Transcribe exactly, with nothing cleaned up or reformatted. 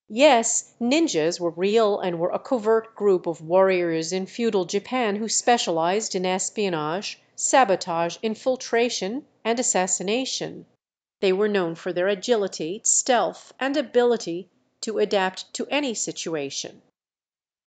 Yes, ninjas were real and were a covert group of warriors in feudal Japan who specialized in espionage, sabotage, infiltration, and assassination. They were known for their agility, stealth, and ability to adapt to any situation.